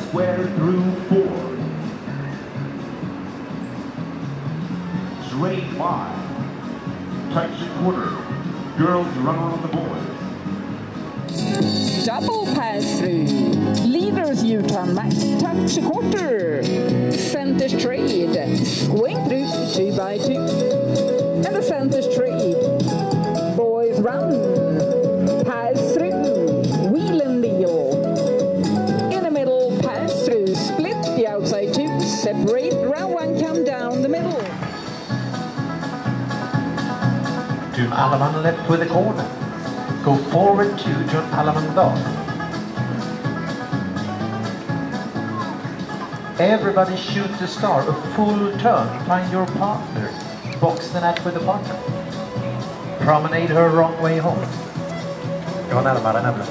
square through 4. Straight 5. Touch a quarter. Girls run on the boys. Double pass through. Leaders U-turn back. Touch a quarter. Center straight. Swing through 2 by 2. And the center straight. Boys run. Pass through. Wheel and deal. In the middle, pass through. Split the outside 2. Separate. Round 1, come down the middle. Turn Alleman left with the corner. Go forward 2, turn Alleman left. Everybody shoot the star, a full turn, find your partner. Box the net with the partner. Promenade her wrong way home. Jag närmare nämligen.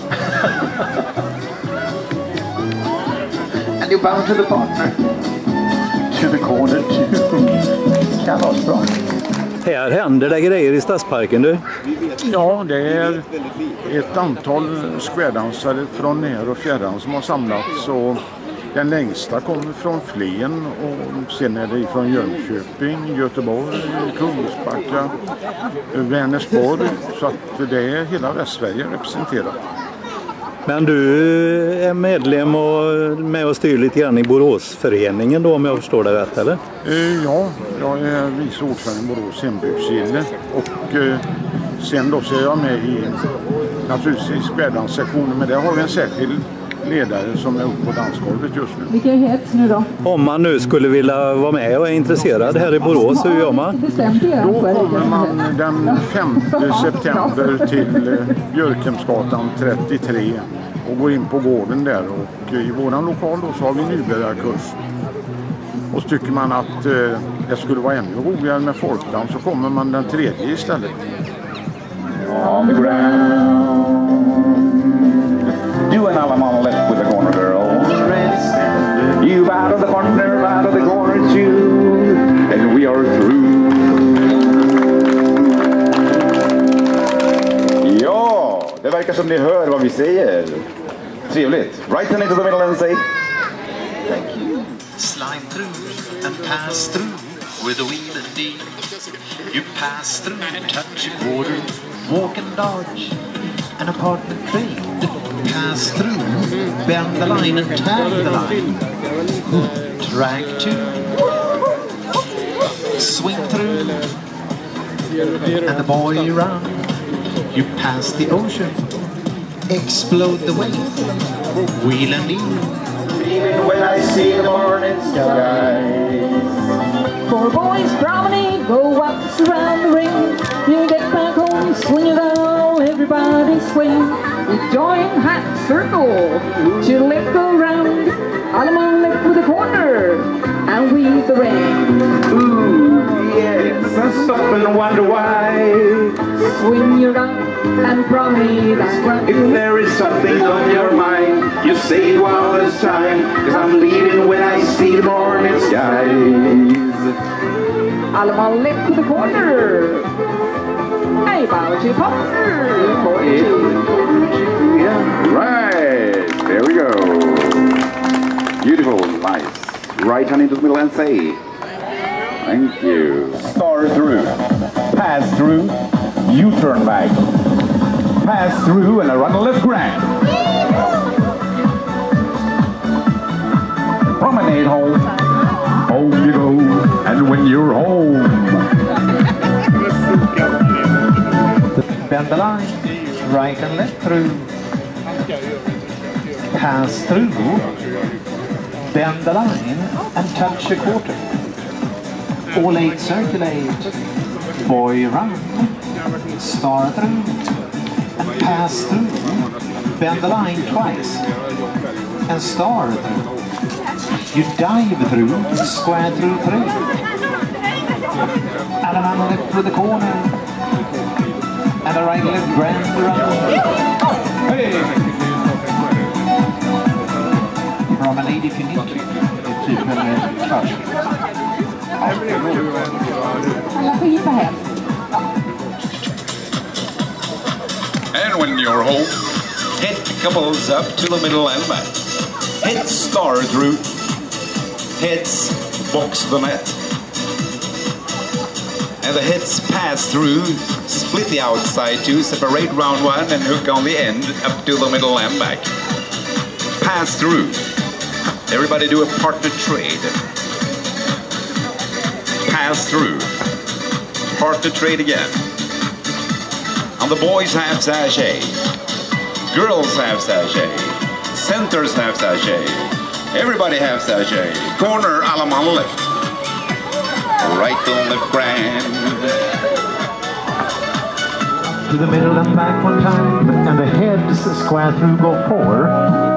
And you bound to the partner. To the corner 2. Kalasbra. Här händer det grejer i Stadsparken, du. Ja, det är ett antal squaredansare från när och fjärran som har samlats. Och den längsta kommer från Flen och sen är det från Jönköping, Göteborg, Kungsbacka, Vänersborg. Så att det är hela Västsverige representerat. Men du är medlem och med och styr lite grann i Boråsföreningen då, om jag förstår det rätt, eller? Ja, jag är vice ordförande i Borås hembygdsgille och sen då så är jag med i naturligtvis squaredanssektionen, men där har vi en särskild ledare som är uppe på dansgolvet just nu. Vilka heter nu då? Om man nu skulle vilja vara med och är intresserad här i Borås, hur gör man? Då kommer man den 5 september till Björkhemsgatan 33 och går in på gården där, och i våran lokal då så har vi nybörjarkurs. Och så tycker man att det skulle vara ännu roligare med folkdans så kommer man den 3:e istället. On the ground. Do an Alleman left with the corner girl. You out of the partner, out of the corner 2. And we are through. Ja, det verkar som ni hör vad vi säger. Trevligt. Right hand into the middle and say Thank you. Slide through and pass through with a wheel and deal. You pass through, touch a quarter, walk and dodge, an apartment trade. Pass through, bend the line and tag the line. Drag 2. Swing through, and the boy run. You pass the ocean, explode the wave, wheel and deal. even when I see the morning sky. 4 boys promenade, go once around the ring. You get back home, swing it out, everybody swing. We join hat circle, to the left go round. Alleman left with the corner, and weave the ring. Ooh, yes, I stop and wonder why. Swing your up and promenade and run. If there is something on your mind, you say it while there's time. Cause I'm leaving when I see the morning skies. Alleman left to the corner. Hey, bow to your partner. Right, there we go. Beautiful, nice. Right hand into the middle and say, thank you. Star through, pass through, U-turn back, pass through and a run left grand. Promenade home, home you go, and when you're home. Bend the line, right and left through. Pass through, bend the line and touch a quarter. All 8 circulate, boy run, star through, and pass through, bend the line twice, and star through. You dive through, square through 3. Alleman left with the corner, and a right left grand run. Hey! Promenade if you need to. Typ en kvart. Alla får hitta hem. And when you're home, head couples up to the middle and back. Heads star through. Heads box the net. And the heads pass through, split the outside two, separate round one and hook on the end up to the middle and back. Pass through. Everybody do a partner trade. Pass through. Partner trade again. And the boys have sachet. Girls have sachet. Centers have sachet. Everybody have sachet. Corner Alaman left. Right and left grand. To the middle and back one time, and the heads square through go 4.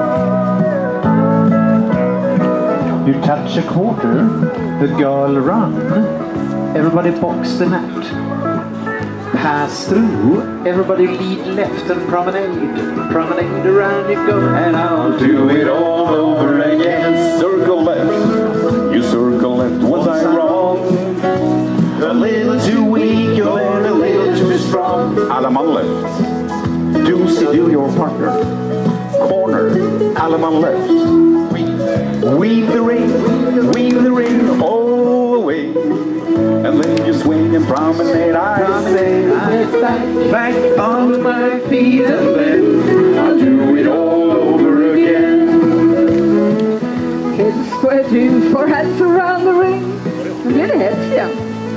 You touch a quarter, the girl run, everybody box the net. Pass through, everybody lead left and promenade. Promenade around you go, and I'll do it all over again. Circle left. You circle left. Was I wrong? A little too weak, you're a little too strong. Alaman left. Do your partner. Corner. Alaman left. Weave the ring all the way. And then you swing and promenade. I say, back on my feet, and then I'll do it all over again. Heads square two, 4 heads around the ring. Nu blir det heads igen.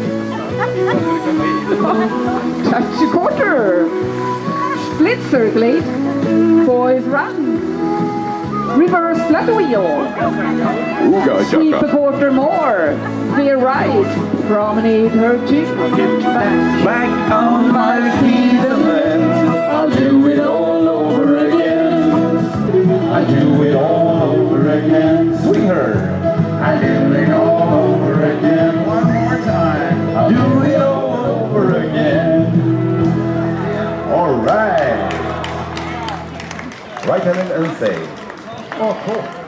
Touch a quarter. Split circulate. Boys run. Reverse flat wheel. Sweep a quarter more. Veer right. Promenade her two. Back on my feet and then I'll do it all over again. I do it all over again. Swing her. I do it all over again. One more time. I'll do it all over again. All right. Right hand and say. Oh, cool.